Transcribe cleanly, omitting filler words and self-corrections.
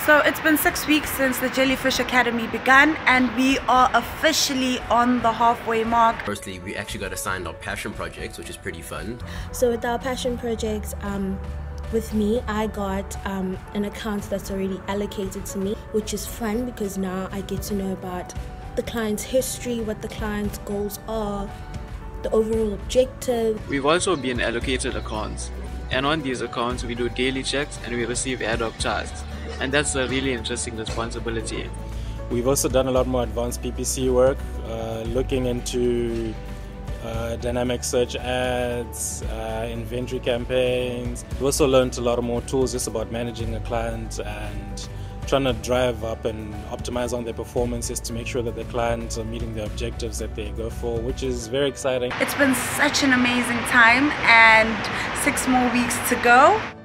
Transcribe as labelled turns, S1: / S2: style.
S1: So it's been 6 weeks since the Jellyfish Academy began, and we are officially on the halfway mark.
S2: Firstly, we actually got assigned our passion projects, which is pretty fun.
S3: So with our passion projects, with me, I got an account that's already allocated to me, which is fun because now I get to know about the client's history, what the client's goals are, the overall objective.
S4: We've also been allocated accounts, and on these accounts we do daily checks and we receive ad hoc tasks, and that's a really interesting responsibility.
S5: We've also done a lot more advanced PPC work, looking into dynamic search ads, inventory campaigns. We also learned a lot more tools just about managing a client and trying to drive up and optimize on their performances to make sure that the clients are meeting the objectives that they go for, which is very exciting.
S1: It's been such an amazing time, and 6 more weeks to go.